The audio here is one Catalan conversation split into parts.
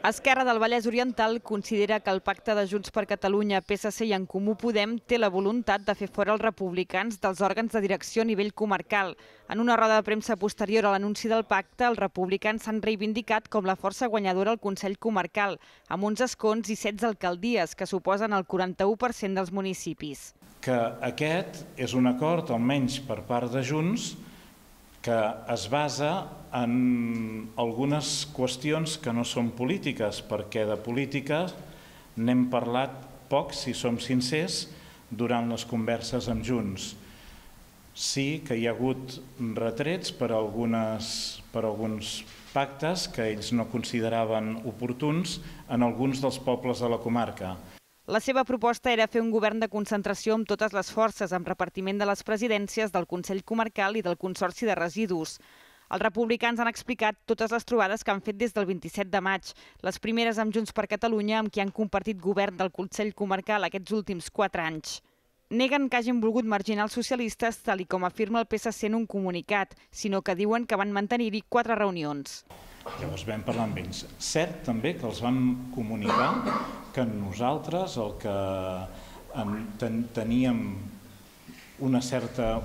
Esquerra del Vallès Oriental considera que el pacte de Junts per Catalunya, PSC i En Comú Podem té la voluntat de fer fora els republicans dels òrgans de direcció a nivell comarcal. En una roda de premsa posterior a l'anunci del pacte, els republicans s'han reivindicat com la força guanyadora al Consell Comarcal, amb 11 escons i 16 alcaldies, que suposen el 41% dels municipis. Que aquest és un acord, almenys per part de Junts, que es basa en algunes qüestions que no són polítiques, perquè de política n'hem parlat poc, si som sincers, durant les converses amb Junts. Sí que hi ha hagut retrets per alguns pactes que ells no consideraven oportuns en alguns dels pobles de la comarca. La seva proposta era fer un govern de concentració amb totes les forces, amb repartiment de les presidències del Consell Comarcal i del Consorci de Residus. Els republicans han explicat totes les trobades que han fet des del 27 de maig, les primeres amb Junts per Catalunya, amb qui han compartit govern del Consell Comarcal aquests últims 4 anys. Neguen que hagin volgut marginar els socialistes, tal com afirma el PSC en un comunicat, sinó que diuen que van mantenir-hi 4 reunions. Llavors vam parlar amb ells. Cert també que els vam comunicar que nosaltres el que teníem una certa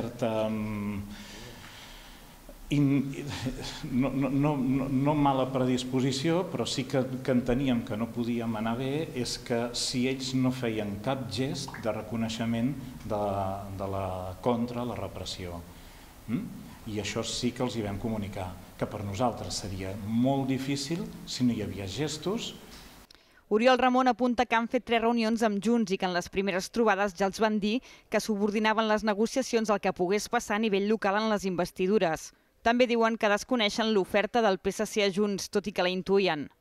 no mala predisposició, però sí que enteníem que no podíem anar bé, és que si ells no feien cap gest de reconeixement contra la repressió. I això sí que els hi vam comunicar, que per nosaltres seria molt difícil si no hi havia gestos. Oriol Ramon apunta que han fet 3 reunions amb Junts i que en les primeres trobades ja els van dir que subordinaven les negociacions al que pogués passar a nivell local en les investidures. També diuen que desconeixen l'oferta del PSC a Junts, tot i que la intuïen.